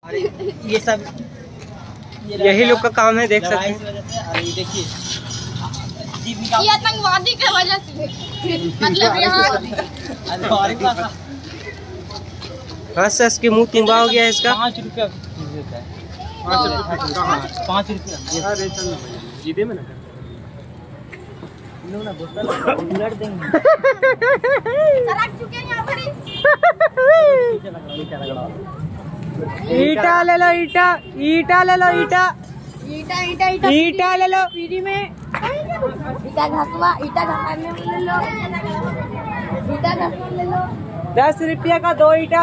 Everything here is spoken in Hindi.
ये सब यही लोग का काम है, देख सकते हैं। अरे देखिए ये आतंकवादी की वजह से मतलब यहाँ हंस हंस के मुंह तुम्बा हो गया है इसका। 5 रुपया देता है। 5 रुपया सीधे में ना उलट देंगे। चुके यहाँ पर ईटा ले लो, ईटा ईटा ले लो, ईटा ईटा ईटा ईटा ईटा ले लो। पीढ़ी में ईटा घसवा, ईटा घसाने में ले लो, ईटा घसवा ले लो। 10 रुपया का 2 ईटा।